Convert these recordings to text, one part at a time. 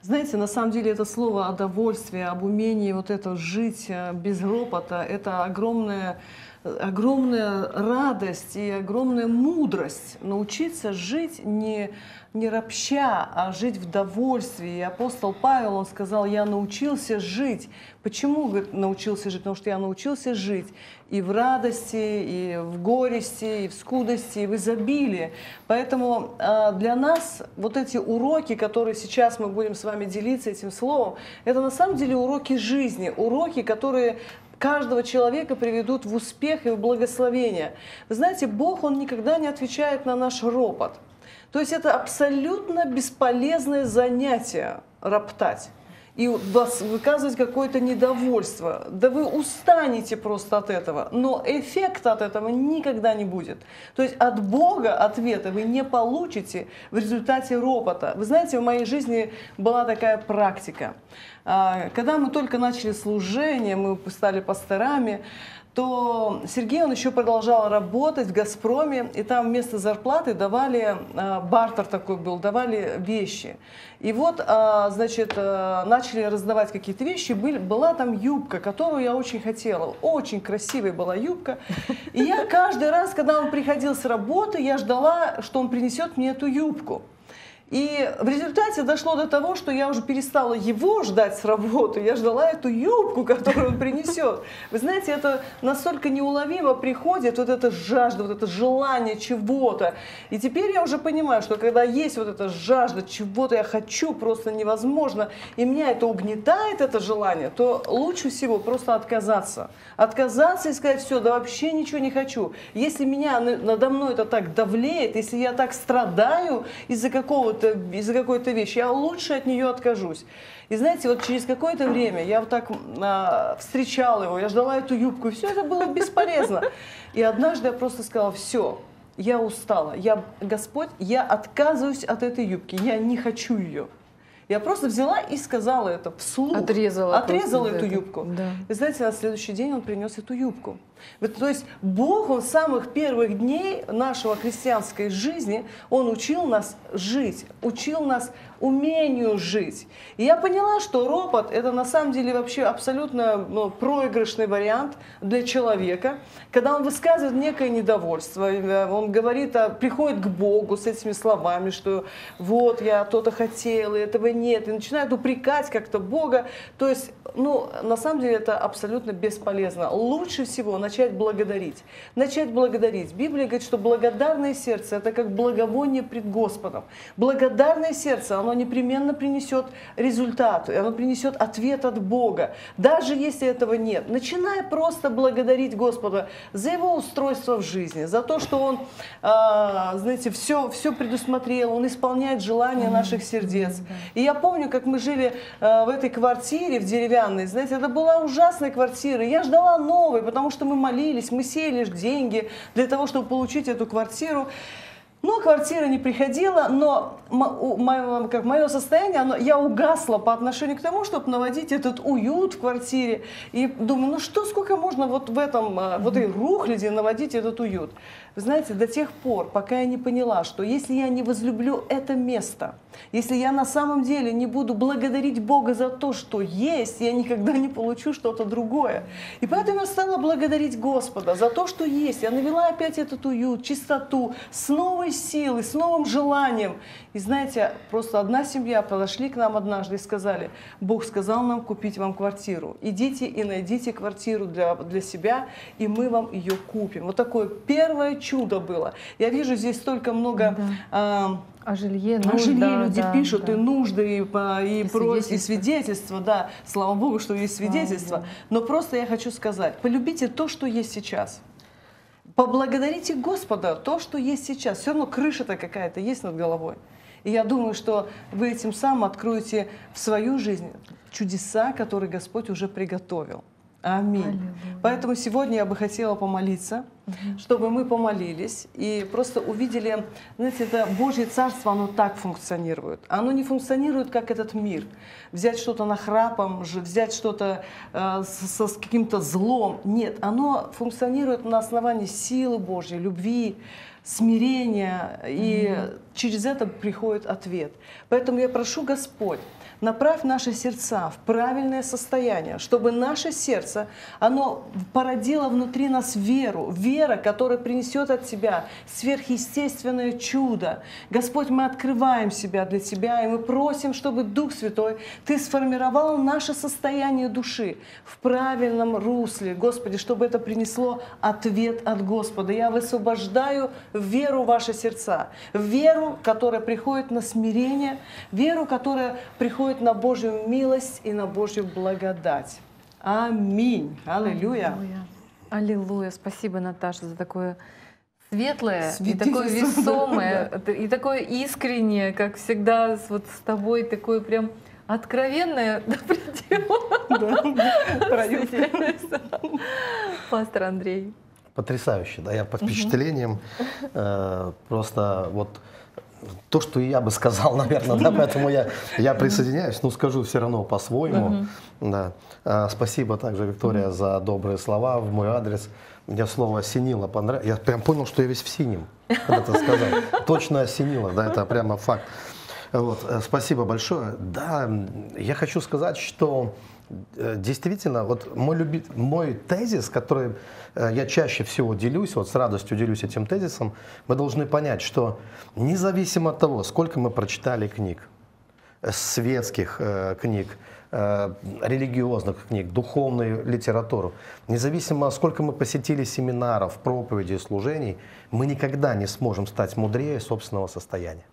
Знаете, на самом деле это слово о довольствии, об умении вот это жить без ропота, это огромная радость и огромная мудрость научиться жить не ропща, а жить в довольстве. И апостол Павел, он сказал: я научился жить. Почему, говорит, научился жить? Потому что я научился жить и в радости, и в горести, и в скудости, и в изобилии. Поэтому для нас вот эти уроки, которые сейчас мы будем с вами делиться этим словом, это на самом деле уроки жизни, уроки, которые каждого человека приведут в успех и в благословение. Вы знаете, Бог, Он никогда не отвечает на наш ропот. То есть это абсолютно бесполезное занятие роптать и выказывать какое-то недовольство. Да вы устанете просто от этого, но эффекта от этого никогда не будет. То есть от Бога ответа вы не получите в результате ропота. Вы знаете, в моей жизни была такая практика. Когда мы только начали служение, мы стали пасторами, то Сергей, он еще продолжал работать в «Газпроме», и там вместо зарплаты давали, бартер такой был, давали вещи. И вот, значит, начали раздавать какие-то вещи, была там юбка, которую я очень хотела, очень красивая была юбка. И я каждый раз, когда он приходил с работы, я ждала, что он принесет мне эту юбку. И в результате дошло до того, что я уже перестала его ждать с работы, я ждала эту юбку, которую он принесет. Вы знаете, это настолько неуловимо приходит, вот эта жажда, вот это желание чего-то. И теперь я уже понимаю, что когда есть вот эта жажда чего-то, я хочу, просто невозможно, и меня это угнетает, это желание, то лучше всего просто отказаться. Отказаться и сказать: все, да вообще ничего не хочу. Если меня надо мной это так давлеет, если я так страдаю из-за какой-то вещи, я лучше от нее откажусь. И знаете, вот через какое-то время я вот так встречала его, я ждала эту юбку, и все это было бесполезно. И однажды я просто сказала: все, я устала, Господь, я отказываюсь от этой юбки, я не хочу ее. Я просто взяла и сказала это вслух. Отрезала эту юбку. Да. И знаете, на следующий день он принес эту юбку. То есть Бог, Он с самых первых дней нашего христианской жизни, Он учил нас жить, учил нас умению жить. И я поняла, что ропот — это на самом деле вообще абсолютно проигрышный вариант для человека, когда он высказывает некое недовольство, он говорит, приходит к Богу с этими словами, что вот я то-то хотел, и этого нет, и начинает упрекать как-то Бога. То есть, на самом деле это абсолютно бесполезно. Лучше всего начать благодарить. Начать благодарить. Библия говорит, что благодарное сердце — это как благовоние пред Господом. Благодарное сердце, оно непременно принесет результат, оно принесет ответ от Бога. Даже если этого нет, начинай просто благодарить Господа за Его устройство в жизни, за то, что Он, знаете, все предусмотрел, Он исполняет желания наших сердец. И я помню, как мы жили в этой квартире, в деревянной, знаете, это была ужасная квартира. Я ждала новой, потому что мы молились, мы сеяли деньги для того, чтобы получить эту квартиру. Но квартира не приходила, но мое состояние, я угасла по отношению к тому, чтобы наводить этот уют в квартире. И думаю, сколько можно вот в этой рухляди наводить этот уют. Вы знаете, до тех пор, пока я не поняла, что если я не возлюблю это место, если я на самом деле не буду благодарить Бога за то, что есть, я никогда не получу что-то другое. И поэтому я стала благодарить Господа за то, что есть. Я навела опять этот уют, чистоту, с новой силой, с новым желанием. И знаете, просто одна семья подошли к нам однажды и сказали: Бог сказал нам купить вам квартиру. Идите и найдите квартиру для себя, и мы вам ее купим. Вот такое первое чудо было. Я вижу здесь столько много... О жилье, люди пишут, и нужды, и свидетельства, да. Слава Богу, что есть свидетельства. Но просто я хочу сказать, полюбите то, что есть сейчас. Поблагодарите Господа то, что есть сейчас. Все равно крыша-то какая-то есть над головой. И я думаю, что вы этим самым откроете в свою жизнь чудеса, которые Господь уже приготовил. Аминь. Аллилуйя. Поэтому сегодня я бы хотела помолиться, чтобы мы помолились и просто увидели, знаете, это Божье Царство, оно так функционирует. Оно не функционирует, как этот мир. Взять что-то нахрапом, взять что-то с каким-то злом. Нет, оно функционирует на основании силы Божьей, любви, смирение, и через это приходит ответ. Поэтому я прошу, Господь, направь наши сердца в правильное состояние, чтобы наше сердце, оно породило внутри нас веру, вера, которая принесет от Тебя сверхъестественное чудо. Господь, мы открываем себя для Тебя, и мы просим, чтобы Дух Святой, Ты сформировал наше состояние души в правильном русле, Господи, чтобы это принесло ответ от Господа. Я высвобождаю веру в ваши сердца, веру, которая приходит на смирение, веру, которая приходит на Божью милость и на Божью благодать. Аминь. Аллилуйя. Аллилуйя. Спасибо, Наташа, за такое светлое и такое весомое, и такое искреннее, как всегда, вот с тобой, такое прям откровенное до предела. Пастор Андрей. Потрясающе, да, я по впечатлениям просто вот то, что и я бы сказал, наверное, да, поэтому я присоединяюсь, но скажу все равно по-своему. Да. Спасибо также, Виктория, за добрые слова в мой адрес. Мне слово осенило, понравилось. Я прям понял, что я весь в синем, когда ты сказал. Точно осенило, да, это прямо факт. Вот, спасибо большое. Да, я хочу сказать, что действительно, вот мой тезис, который я чаще всего делюсь, вот с радостью делюсь этим тезисом, мы должны понять, что независимо от того, сколько мы прочитали книг, светских книг, религиозных книг, духовную литературу, независимо, сколько мы посетили семинаров, проповедей, служений, мы никогда не сможем стать мудрее собственного состояния.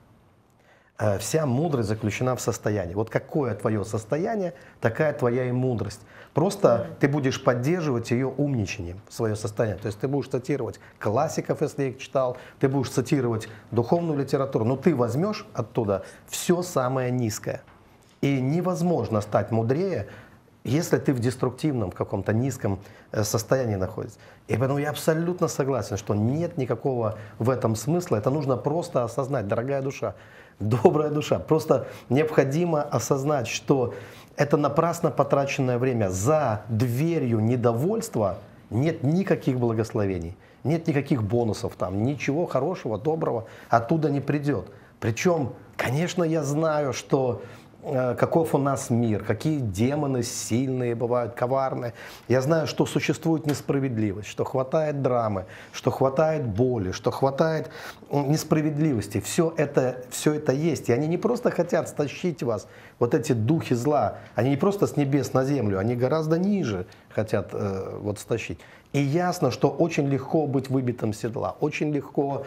Вся мудрость заключена в состоянии. Вот какое твое состояние, такая твоя и мудрость. Просто ты будешь поддерживать ее умничанием, свое состояние. То есть ты будешь цитировать классиков, если их читал, ты будешь цитировать духовную литературу, но ты возьмешь оттуда все самое низкое. И невозможно стать мудрее, если ты в деструктивном, каком-то низком состоянии находишься. И поэтому я абсолютно согласен, что нет никакого в этом смысла. Это нужно просто осознать, дорогая душа, добрая душа. Просто необходимо осознать, что это напрасно потраченное время. За дверью недовольства нет никаких благословений, нет никаких бонусов там, ничего хорошего, доброго оттуда не придет. Причем, конечно, я знаю, что каков у нас мир, какие демоны сильные бывают, коварные. Я знаю, что существует несправедливость, что хватает драмы, что хватает боли, что хватает несправедливости. Все это есть. И они не просто хотят стащить вас, вот эти духи зла, они не просто с небес на землю, они гораздо ниже хотят вот стащить. И ясно, что очень легко быть выбитым с седла, очень легко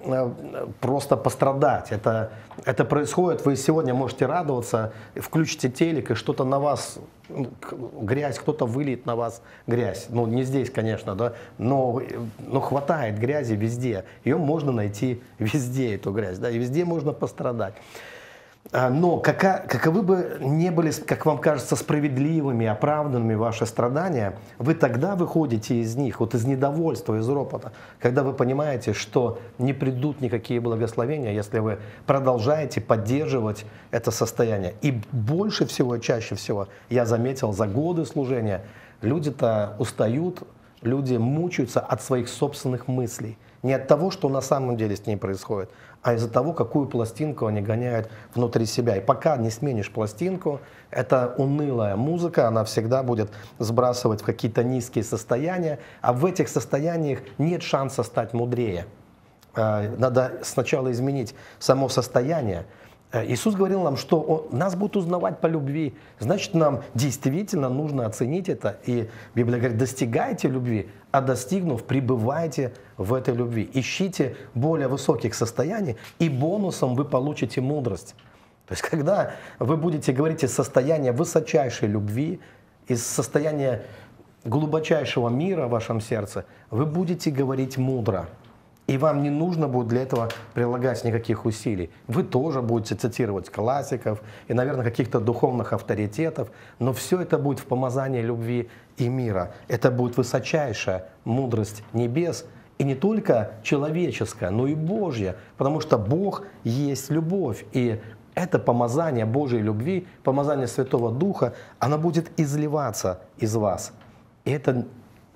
просто пострадать. Это происходит, вы сегодня можете радоваться, включите телек, и что-то на вас, грязь, кто-то выльет на вас грязь. Ну, не здесь, конечно, да, но хватает грязи везде. Ее можно найти везде, эту грязь, да, и везде можно пострадать. Но каковы бы ни были, как вам кажется, справедливыми, оправданными ваши страдания, вы тогда выходите из них, вот из недовольства, из ропота, когда вы понимаете, что не придут никакие благословения, если вы продолжаете поддерживать это состояние. И больше всего, чаще всего, я заметил, за годы служения люди-то устают, люди мучаются от своих собственных мыслей. Не от того, что на самом деле с ней происходит, а из-за того, какую пластинку они гоняют внутри себя. И пока не сменишь пластинку, эта унылая музыка, она всегда будет сбрасывать в какие-то низкие состояния, а в этих состояниях нет шанса стать мудрее. Надо сначала изменить само состояние. Иисус говорил нам, что нас будут узнавать по любви. Значит, нам действительно нужно оценить это. И Библия говорит, достигайте любви, а достигнув, пребывайте в этой любви. Ищите более высоких состояний, и бонусом вы получите мудрость. То есть, когда вы будете говорить из состояния высочайшей любви, из состояния глубочайшего мира в вашем сердце, вы будете говорить мудро. И вам не нужно будет для этого прилагать никаких усилий. Вы тоже будете цитировать классиков и, наверное, каких-то духовных авторитетов, но все это будет в помазании любви и мира. Это будет высочайшая мудрость небес, и не только человеческая, но и Божья, потому что Бог есть любовь. И это помазание Божьей любви, помазание Святого Духа, оно будет изливаться из вас. И это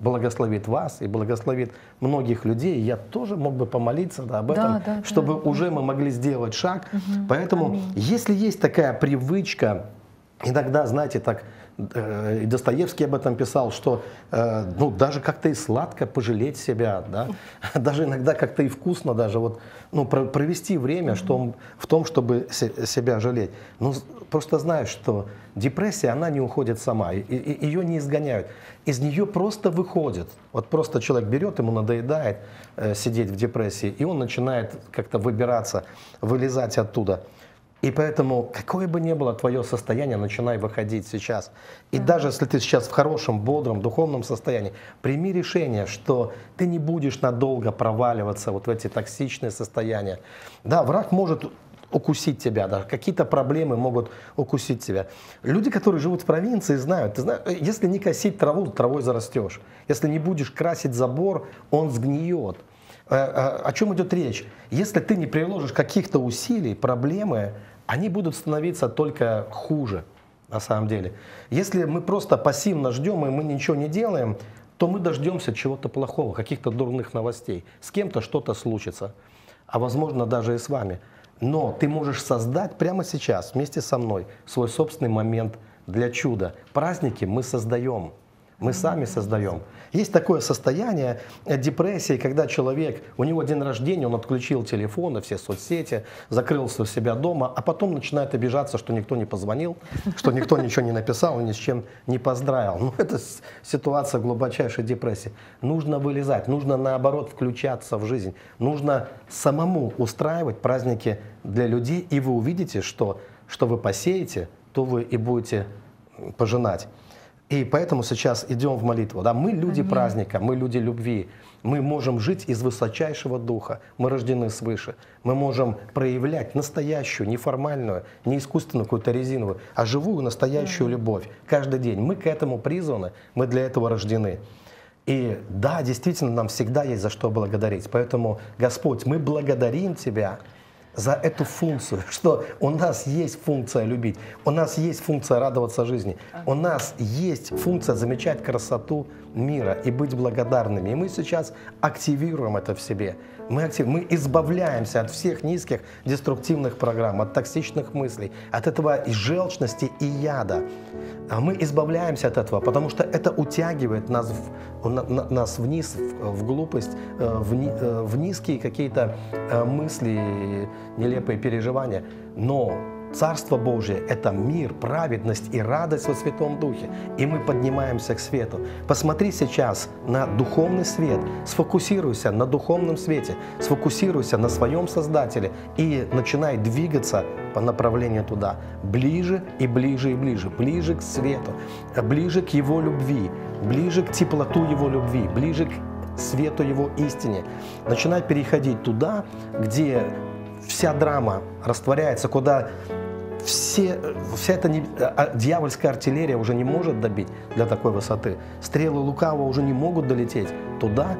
благословит вас и благословит многих людей. Я тоже мог бы помолиться об этом, чтобы уже мы могли сделать шаг. Поэтому, если есть такая привычка, иногда, знаете, так, и Достоевский об этом писал, что ну, даже как-то и сладко пожалеть себя, да? Даже иногда как-то и вкусно даже вот, ну, провести время в том, чтобы себя жалеть. Ну, просто знаешь, что депрессия, она не уходит сама, ее не изгоняют, из нее просто выходит. Вот просто человек берет, ему надоедает сидеть в депрессии, и он начинает как-то выбираться, вылезать оттуда. И поэтому, какое бы ни было твое состояние, начинай выходить сейчас. И даже если ты сейчас в хорошем, бодром, духовном состоянии, прими решение, что ты не будешь надолго проваливаться вот в эти токсичные состояния. Да, враг может укусить тебя, да, какие-то проблемы могут укусить тебя. Люди, которые живут в провинции, знают, ты знаешь, если не косить траву, травой зарастешь. Если не будешь красить забор, он сгниет. О чем идет речь? Если ты не приложишь каких-то усилий, проблемы, они будут становиться только хуже, на самом деле. Если мы просто пассивно ждем, и мы ничего не делаем, то мы дождемся чего-то плохого, каких-то дурных новостей. С кем-то что-то случится, а возможно даже и с вами. Но ты можешь создать прямо сейчас, вместе со мной, свой собственный момент для чуда. Праздники мы создаем. Мы сами создаем. Есть такое состояние депрессии, когда человек, у него день рождения, он отключил телефон, все соцсети, закрылся у себя дома, а потом начинает обижаться, что никто не позвонил, что никто ничего не написал, ни с чем не поздравил. Ну, это ситуация глубочайшей депрессии. Нужно вылезать, нужно наоборот включаться в жизнь. Нужно самому устраивать праздники для людей, и вы увидите, что вы посеете, то вы и будете пожинать. И поэтому сейчас идем в молитву. Да? Мы люди праздника, мы люди любви. Мы можем жить из высочайшего духа. Мы рождены свыше. Мы можем проявлять настоящую, неформальную, не искусственную какую-то резиновую, а живую, настоящую любовь. Каждый день. Мы к этому призваны, мы для этого рождены. И да, действительно, нам всегда есть за что благодарить. Поэтому, Господь, мы благодарим Тебя за эту функцию, что у нас есть функция любить, у нас есть функция радоваться жизни, у нас есть функция замечать красоту мира и быть благодарными. И мы сейчас активируем это в себе. Мы избавляемся от всех низких деструктивных программ, от токсичных мыслей, от этого и желчности и яда. Мы избавляемся от этого, потому что это утягивает нас вниз, в глупость, в низкие какие-то мысли, нелепые переживания. Но Царство Божие – это мир, праведность и радость во Святом Духе. И мы поднимаемся к свету. Посмотри сейчас на духовный свет, сфокусируйся на духовном свете, сфокусируйся на своем Создателе и начинай двигаться по направлению туда. Ближе и ближе и ближе. Ближе к свету, ближе к Его любви, ближе к теплоту Его любви, ближе к свету Его истине. Начинай переходить туда, где вся драма растворяется, куда вся эта дьявольская артиллерия уже не может добить для такой высоты. Стрелы лукавого уже не могут долететь туда,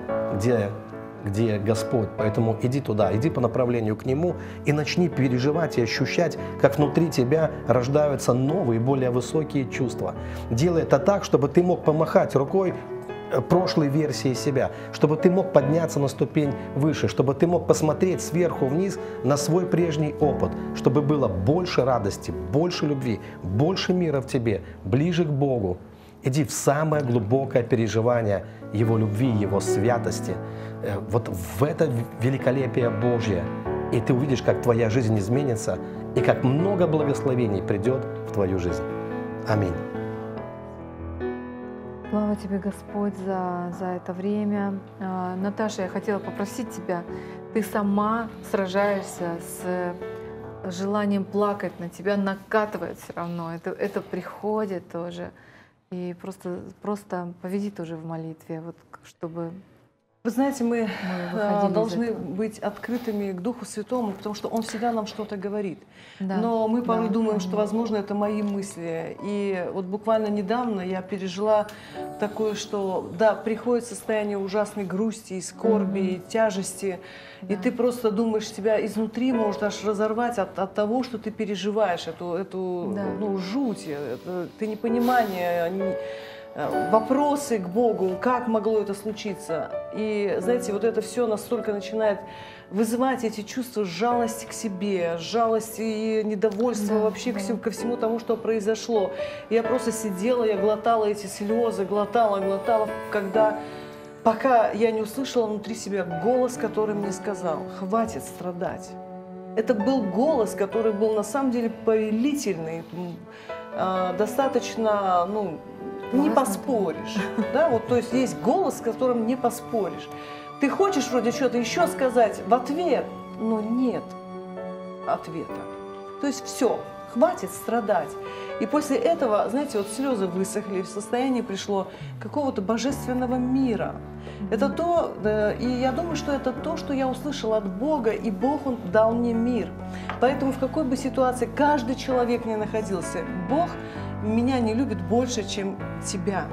где Господь. Поэтому иди туда, иди по направлению к Нему и начни переживать и ощущать, как внутри тебя рождаются новые, более высокие чувства. Делай это так, чтобы ты мог помахать рукой прошлой версии себя, чтобы ты мог подняться на ступень выше, чтобы ты мог посмотреть сверху вниз на свой прежний опыт, чтобы было больше радости, больше любви, больше мира в тебе, ближе к Богу. Иди в самое глубокое переживание Его любви, Его святости, вот в это великолепие Божье. И ты увидишь, как твоя жизнь изменится, и как много благословений придет в твою жизнь. Аминь. Слава Тебе, Господь, за это время. Наташа, я хотела попросить Тебя, Ты сама сражаешься с желанием плакать, на Тебя накатывает все равно. Это приходит тоже. И просто поведи тоже в молитве, вот, чтобы... Вы знаете, мы должны быть открытыми к Духу Святому, потому что Он всегда нам что-то говорит. Да, но мы порой думаем, что, возможно, это мои мысли. И вот буквально недавно я пережила такое, что, да, приходит состояние ужасной грусти, и скорби, и тяжести. Да. И ты просто думаешь, себя изнутри может аж разорвать от того, что ты переживаешь, эту жуть, это, ты непонимание. вопросы к Богу, как могло это случиться. И, знаете, вот это все настолько начинает вызывать эти чувства жалости к себе, жалости и недовольства вообще ко всему тому, что произошло. Я просто сидела, я глотала эти слезы, глотала, пока я не услышала внутри себя голос, который мне сказал: хватит страдать. Это был голос, который был на самом деле повелительный, достаточно, не поспоришь. Да? Вот, то есть есть голос, с которым не поспоришь. Ты хочешь вроде что-то еще сказать в ответ, но нет ответа. То есть все, хватит страдать. И после этого, знаете, вот слезы высохли, в состояние пришло какого-то божественного мира. Это то, и я думаю, что это то, что я услышала от Бога, и Бог, Он дал мне мир. Поэтому в какой бы ситуации каждый человек ни находился, Бог меня не любит больше, чем тебя.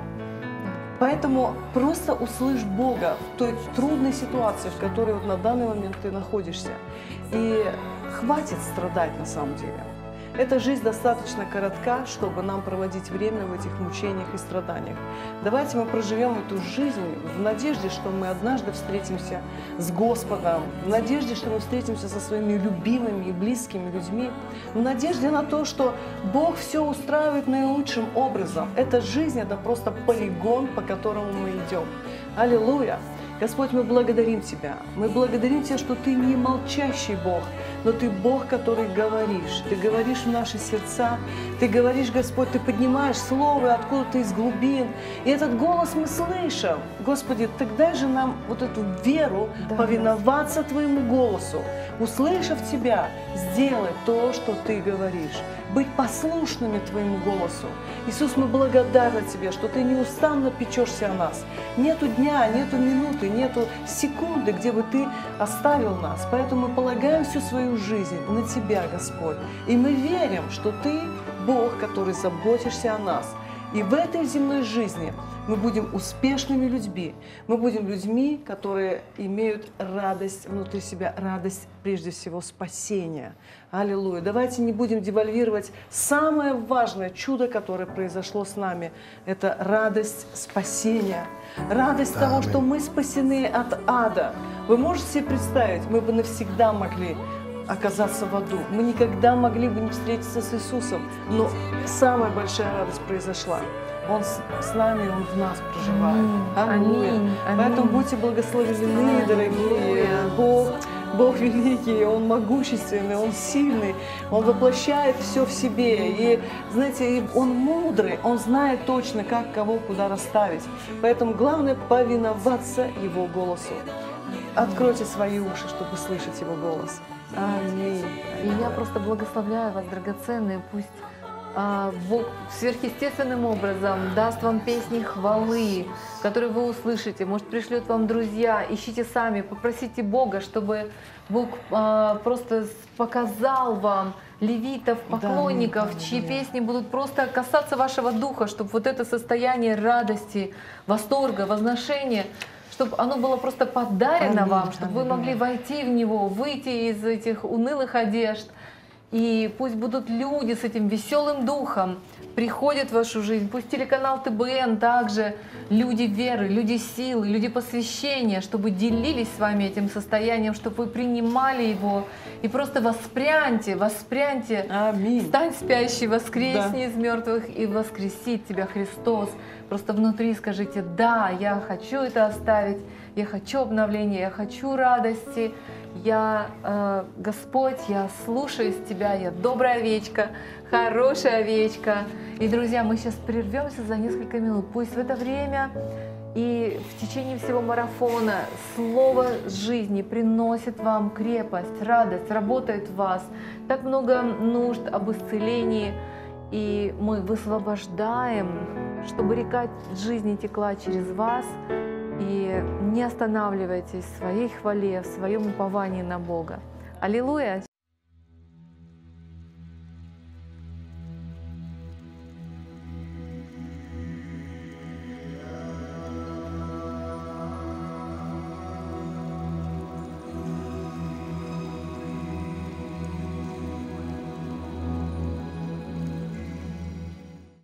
Поэтому просто услышь Бога в той трудной ситуации, в которой вот на данный момент ты находишься. И хватит страдать на самом деле. Эта жизнь достаточно коротка, чтобы нам проводить время в этих мучениях и страданиях. Давайте мы проживем эту жизнь в надежде, что мы однажды встретимся с Господом, в надежде, что мы встретимся со своими любимыми и близкими людьми, в надежде на то, что Бог все устраивает наилучшим образом. Эта жизнь – это просто полигон, по которому мы идем. Аллилуйя! Господь, мы благодарим Тебя. Мы благодарим Тебя, что Ты не молчащий Бог, но Ты Бог, который говоришь. Ты говоришь в наши сердца. Ты говоришь, Господь, Ты поднимаешь слово откуда-то из глубин. И этот голос мы слышим. Господи, так дай же нам вот эту веру повиноваться Твоему голосу. Услышав Тебя, сделать то, что Ты говоришь. Быть послушными Твоему голосу. Иисус, мы благодарны Тебе, что Ты неустанно печешься о нас. Нету дня, нету минуты, нету секунды, где бы Ты оставил нас. Поэтому мы полагаем всю свою жизнь на Тебя, Господь. И мы верим, что Ты Бог, который заботишься о нас. И в этой земной жизни мы будем успешными людьми. Мы будем людьми, которые имеют радость внутри себя, радость прежде всего спасения. Аллилуйя. Давайте не будем девальвировать самое важное чудо, которое произошло с нами. Это радость спасения. Радость того, что мы спасены от ада. Вы можете себе представить, мы бы навсегда могли оказаться в аду. Мы никогда могли бы не встретиться с Иисусом. Но самая большая радость произошла. Он с нами, Он в нас проживает. Аллилуйя. Аминь. Поэтому будьте благословлены, дорогие. Бог великий, Он могущественный, Он сильный, Он воплощает все в себе. И, знаете, Он мудрый, Он знает точно, как кого куда расставить. Поэтому главное повиноваться Его голосу. Откройте свои уши, чтобы слышать Его голос. Аминь. И я просто благословляю вас, драгоценные, пусть Бог сверхъестественным образом даст вам песни хвалы, которые вы услышите, может, пришлет вам друзья, ищите сами, попросите Бога, чтобы Бог просто показал вам левитов, поклонников, чьи песни будут просто касаться вашего духа, чтобы вот это состояние радости, восторга, возношения, чтобы оно было просто подарено вам, чтобы вы могли войти в него, выйти из этих унылых одежд. И пусть будут люди с этим веселым духом, приходят в вашу жизнь. Пусть телеканал ТБН также люди веры, люди силы, люди посвящения, чтобы делились с вами этим состоянием, чтобы вы принимали его. И просто воспряньте. Аминь. Встань спящий, воскресни из мертвых, и воскресит тебя Христос. Просто внутри скажите: да, я хочу это оставить, я хочу обновления, я хочу радости. Господь, я слушаюсь Тебя, я добрая овечка, хорошая овечка. И, друзья, мы сейчас прервемся за несколько минут. Пусть в это время и в течение всего марафона слово жизни приносит вам крепость, радость, работает в вас. Так много нужд об исцелении. И мы высвобождаем, чтобы река жизни текла через вас. И не останавливайтесь в своей хвале, в своем уповании на Бога. Аллилуйя!